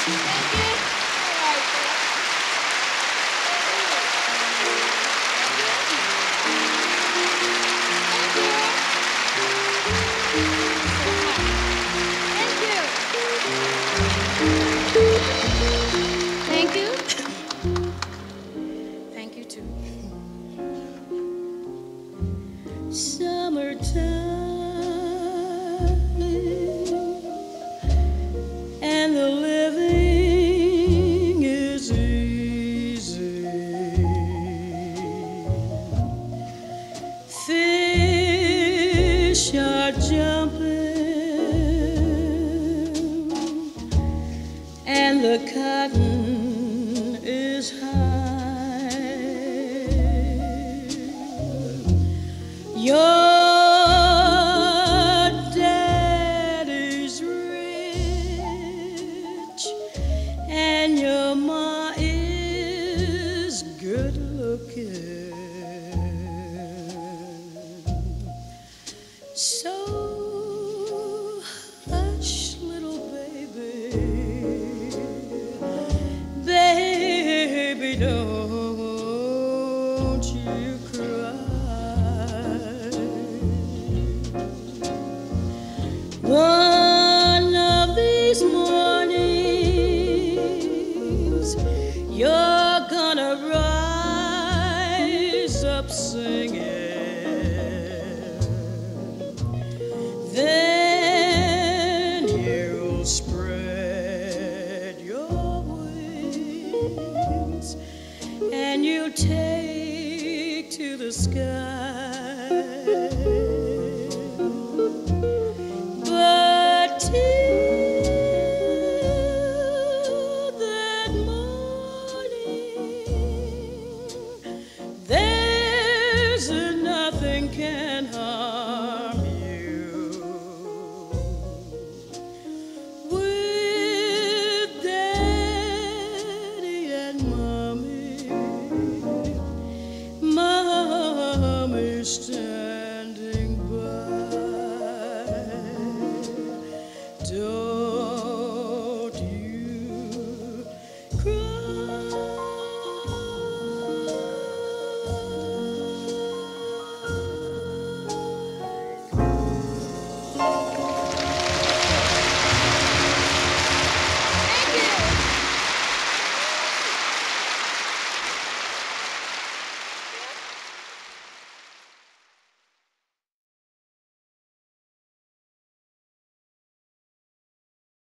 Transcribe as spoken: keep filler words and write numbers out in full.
Thank you. All right, thank you. Thank you. Thank you too. Summertime and the living is easy. Fish are jumping and the cotton is high. Your daddy's rich and your ma is good looking. So hush, little baby, baby, don't you cry. One of these mornings, you're gonna rise up singing. Then you'll spread your wings and you'll take to the sky. But till that morning, there's nothing can harm you. With Daddy and Mommy, Mommy's standing by. Don't